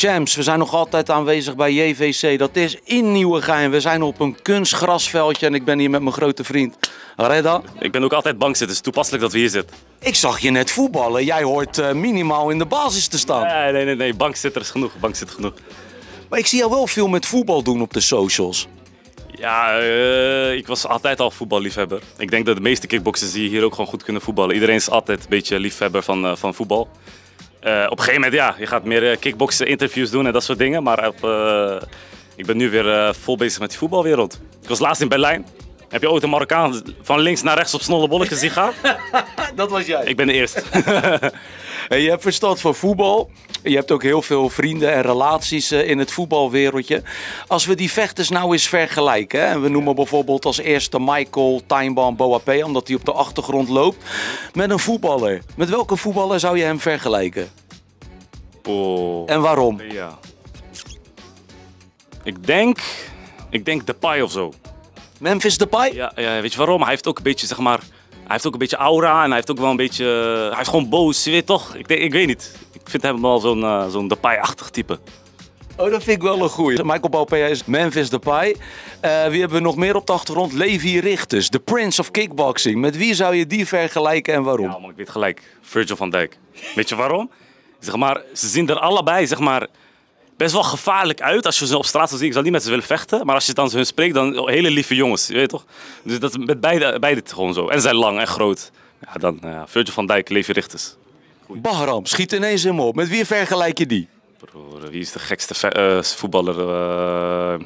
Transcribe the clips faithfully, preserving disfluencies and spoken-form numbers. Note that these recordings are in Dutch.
Champs, we zijn nog altijd aanwezig bij J V C. Dat is in Nieuwegein. We zijn op een kunstgrasveldje en ik ben hier met mijn grote vriend Redda. Ik ben ook altijd bankzitter, het is toepasselijk dat we hier zitten. Ik zag je net voetballen. Jij hoort uh, minimaal in de basis te staan. Nee, nee, nee, nee. Bankzitter is genoeg. Bankzitter genoeg. Maar ik zie jou wel veel met voetbal doen op de socials. Ja, uh, ik was altijd al voetballiefhebber. Ik denk dat de meeste kickboxers die hier ook gewoon goed kunnen voetballen. Iedereen is altijd een beetje liefhebber van, uh, van voetbal. Uh, op een gegeven moment, ja, je gaat meer uh, kickboksen, interviews doen en dat soort dingen. Maar op, uh, ik ben nu weer uh, vol bezig met die voetbalwereld. Ik was laatst in Berlijn. Heb je ooit een Marokkaan van links naar rechts op snolle bolletjes zien gaan? Dat was jij. Ik ben de eerste. Hey, je hebt verstand van voetbal. Je hebt ook heel veel vrienden en relaties uh, in het voetbalwereldje. Als we die vechters nou eens vergelijken. Hè, en we noemen bijvoorbeeld als eerste Michael Taimban Boapé, omdat hij op de achtergrond loopt. Met een voetballer. Met welke voetballer zou je hem vergelijken? Oh. En waarom? Ja. Ik denk... Ik denk Depay of zo. Memphis Depay? Ja, ja, weet je waarom? Hij heeft ook een beetje, zeg maar... Hij heeft ook een beetje aura en hij heeft ook wel een beetje... Hij is gewoon boos, je weet toch? Ik, denk, ik weet niet. Ik vind hem wel zo'n uh, zo'n Depay-achtig type. Oh, dat vind ik wel een goeie. Michael Boapé is Memphis Depay. Uh, wie hebben we nog meer op de achtergrond? Levi Rigters, de Prince of Kickboxing. Met wie zou je die vergelijken en waarom? Ja, man, ik weet gelijk. Virgil van Dijk. Weet je waarom? Zeg maar, ze zien er allebei, zeg maar... best wel gevaarlijk uit als je ze op straat zou zien. Ik zal niet met ze willen vechten, maar als je dan hun spreekt, dan hele lieve jongens, je weet toch? Dus dat is met beide, beide gewoon zo. En ze zijn lang en groot. Ja, dan uh, Virgil van Dijk, Levi Rigters. Bahram, schiet ineens in me op. Met wie vergelijk je die? Broer, wie is de gekste uh, voetballer? Uh...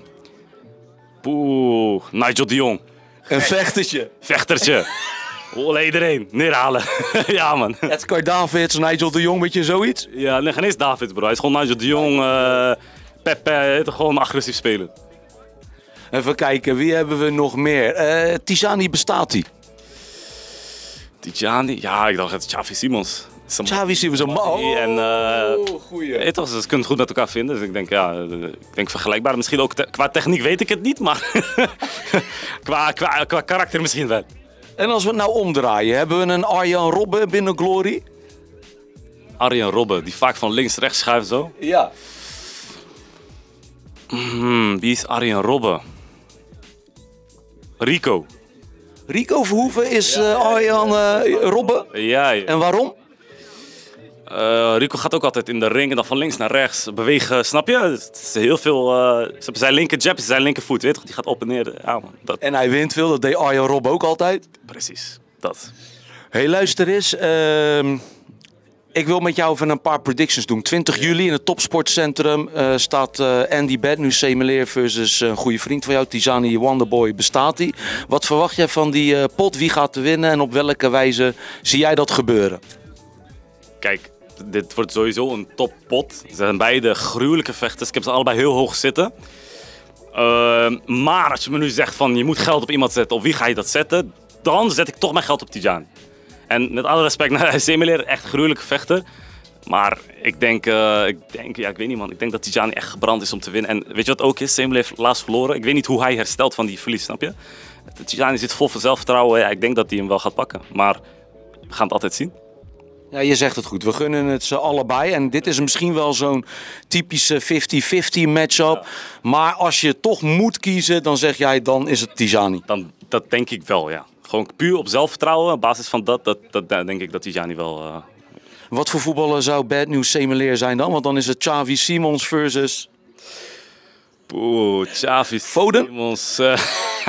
Poeh, Nigel de Jong. Een vechtertje. Vechtertje. Olé, iedereen. Neerhalen. Ja, man. Edgar Davids, Nigel de Jong, weet je zoiets? Ja, nee, geen eens Davids, bro. Hij is gewoon Nigel de Jong. Uh, Pepe, gewoon agressief spelen. Even kijken, wie hebben we nog meer? Uh, Tijani bestaat hij? Tijani? Ja, ik dacht het Xavi Simons. Xavi Simons, een man. En, uh, oh, goeie. Ja, toch, ze kunnen het goed met elkaar vinden. Dus ik denk, ja, ik denk vergelijkbaar. Misschien ook te qua techniek weet ik het niet, maar qua, qua, qua karakter misschien wel. En als we het nou omdraaien, hebben we een Arjan Robben binnen Glory? Arjan Robben, die vaak van links rechts schuift zo? Ja. Hmm, wie is Arjan Robben? Rico. Rico Verhoeven is uh, Arjan uh, Robben? Ja, ja. En waarom? Uh, Rico gaat ook altijd in de ring en dan van links naar rechts bewegen, snap je? Het is heel veel, uh, zijn linker jab is zijn linkervoet, weet je? Die gaat op en neer. Ja, man, dat... En hij wint veel, dat deed Arjan Robben ook altijd. Precies, dat. Hey, luister eens. Uh, ik wil met jou even een paar predictions doen. twintig juli in het Topsportcentrum uh, staat uh, Andy Bednu Semeleer versus een goede vriend van jou, Tijani Wonderboy, bestaat hij. Wat verwacht jij van die uh, pot? Wie gaat er winnen en op welke wijze zie jij dat gebeuren? Kijk, dit wordt sowieso een toppot. Ze zijn beide gruwelijke vechters. Ik heb ze allebei heel hoog zitten. Uh, maar als je me nu zegt van je moet geld op iemand zetten, op wie ga je dat zetten? Dan zet ik toch mijn geld op Tijani. En met alle respect naar Semeleer, echt een gruwelijke vechter. Maar ik denk, uh, ik denk, ja ik weet niet man, ik denk dat Tijani echt gebrand is om te winnen. En weet je wat ook is? Semeleer heeft laatst verloren. Ik weet niet hoe hij herstelt van die verlies, snap je? Tijani zit vol van zelfvertrouwen. Ja, ik denk dat hij hem wel gaat pakken. Maar we gaan het altijd zien. Ja, je zegt het goed. We gunnen het ze allebei. En dit is misschien wel zo'n typische vijftig vijftig matchup. Ja. Maar als je toch moet kiezen, dan zeg jij, dan is het Tijani. Dan, dat denk ik wel, ja. Gewoon puur op zelfvertrouwen. Op basis van dat, dat, dat denk ik dat Tijani wel... Uh... Wat voor voetballer zou Bednu Semeleer zijn dan? Want dan is het Xavi Simons versus... Oeh, Xavi Foden? Simons... Uh...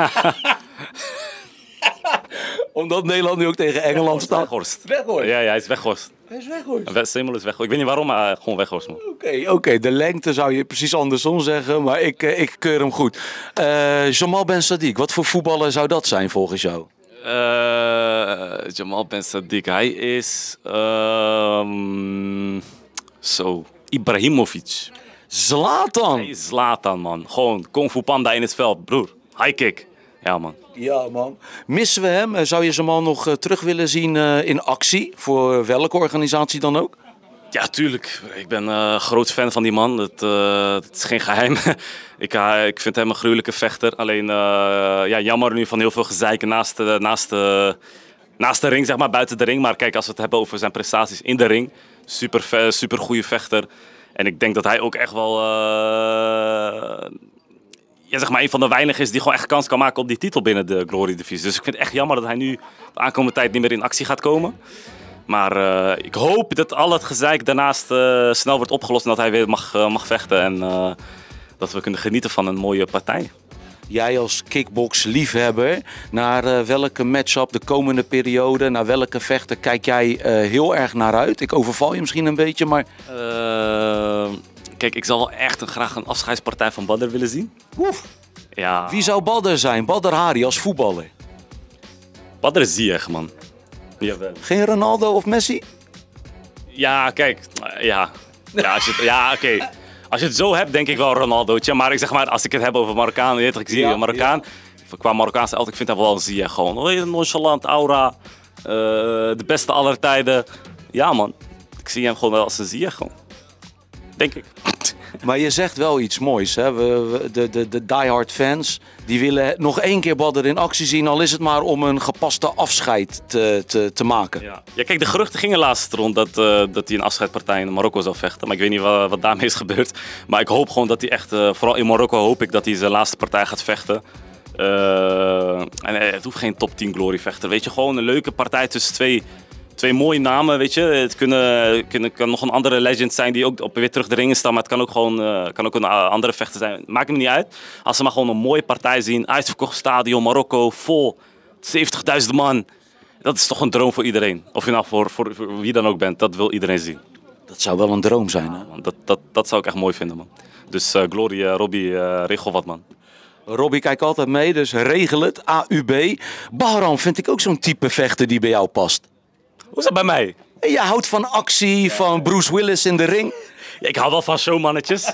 Omdat Nederland nu ook tegen Engeland staat. Weghorst. Weghorst? Ja, ja, hij is Weghorst. Hij is Weghorst? Semel is Weghorst. Ik weet niet waarom, maar gewoon Weghorst, man. Oké, okay, oké. Okay. De lengte zou je precies andersom zeggen, maar ik, ik keur hem goed. Uh, Jamal Ben Sadiq, wat voor voetballer zou dat zijn volgens jou? Uh, Jamal Ben Sadiq, hij is... Uh, zo, Ibrahimovic. Zlatan? Hij is Zlatan, man. Gewoon Kung Fu Panda in het veld, broer. High kick. Ja, man. Ja, man. Missen we hem? Zou je Jamal nog uh, terug willen zien uh, in actie? Voor welke organisatie dan ook? Ja, tuurlijk. Ik ben een uh, groot fan van die man. Dat, uh, dat is geen geheim. ik, uh, ik vind hem een gruwelijke vechter. Alleen, uh, ja, jammer nu van heel veel gezeiken naast de, naast, de, naast de ring, zeg maar, buiten de ring. Maar kijk, als we het hebben over zijn prestaties in de ring. Super, super goede vechter. En ik denk dat hij ook echt wel... Uh, ja, zeg maar, een van de weinigen is die gewoon echt kans kan maken op die titel binnen de Glory Divisie. Dus ik vind het echt jammer dat hij nu de aankomende tijd niet meer in actie gaat komen. Maar uh, ik hoop dat al het gezeik daarnaast uh, snel wordt opgelost en dat hij weer mag, uh, mag vechten. En uh, dat we kunnen genieten van een mooie partij. Jij als kickbox-liefhebber, naar uh, welke matchup de komende periode, naar welke vechter kijk jij uh, heel erg naar uit? Ik overval je misschien een beetje, maar... Uh, kijk, ik zal wel echt een, graag een afscheidspartij van Badr willen zien. Oef. Ja. Wie zou Badr zijn? Badr Hari als voetballer? Badr is Ziyech, man. Jawel. Geen Ronaldo of Messi? Ja, kijk. Ja, ja, als je het, ja oké. Okay. Als je het zo hebt, denk ik wel Ronaldootje. Maar ik zeg maar, als ik het heb over Marokkaan, weet je, ik zie ja, een Marokkaan. Ja. Qua Marokkaanse elftal, ik vind hem wel een Ziyech gewoon. Een nonchalant, aura. Uh, de beste aller tijden. Ja man, ik zie hem gewoon wel als een Ziyech gewoon. Denk ik. Maar je zegt wel iets moois, hè? We, we, de, de, de diehard fans die willen nog één keer Badr in actie zien, al is het maar om een gepaste afscheid te, te, te maken. Ja. Ja, kijk, de geruchten gingen laatst rond dat, uh, dat hij een afscheidspartij in Marokko zou vechten. Maar ik weet niet wat, wat daarmee is gebeurd. Maar ik hoop gewoon dat hij echt, uh, vooral in Marokko hoop ik dat hij zijn laatste partij gaat vechten. Uh, en uh, het hoeft geen top tien glory vechter, weet je, gewoon een leuke partij tussen twee... Twee mooie namen, weet je. Het kunnen, kunnen, kan nog een andere legend zijn die ook op weer terug de ringen staan. Maar het kan ook gewoon uh, kan ook een andere vechter zijn. Maakt me niet uit. Als ze maar gewoon een mooie partij zien. Uitverkocht stadion, Marokko, vol. zeventigduizend man. Dat is toch een droom voor iedereen. Of je nou voor, voor, voor wie dan ook bent. Dat wil iedereen zien. Dat zou wel een droom zijn, hè? Ja, man, dat, dat, dat zou ik echt mooi vinden, man. Dus uh, Glory, uh, Robbie, uh, regel wat, man. Robbie kijkt altijd mee, dus regel het. A U B. Bahram vind ik ook zo'n type vechter die bij jou past. Hoe is dat bij mij? Je houdt van actie, ja. Van Bruce Willis in de ring. Ja, ik hou wel van showmannetjes.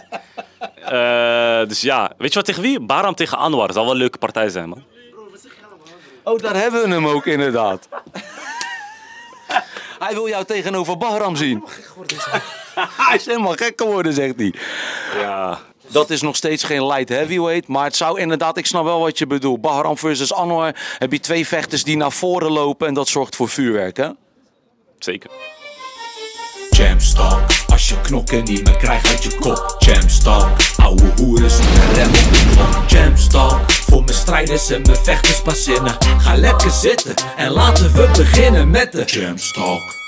uh, dus ja, weet je wat tegen wie? Bahram tegen Anwar. Dat zal wel een leuke partij zijn, man. Oh, daar hebben we hem ook inderdaad. Hij wil jou tegenover Bahram zien. Hij is helemaal gek geworden, zegt hij. Ja. Dat is nog steeds geen light heavyweight, maar het zou inderdaad, ik snap wel wat je bedoelt. Bahram versus Anwar, heb je twee vechters die naar voren lopen en dat zorgt voor vuurwerk, hè? Zeker. Jamstalk, als je knokken niet meer krijgt uit je kop. Jamstalk, ouwe hoeren zonder rem op de klok. Jamstalk, voor mijn strijders en mijn vechters pas zinnen. Ga lekker zitten en laten we beginnen met de Jamstalk.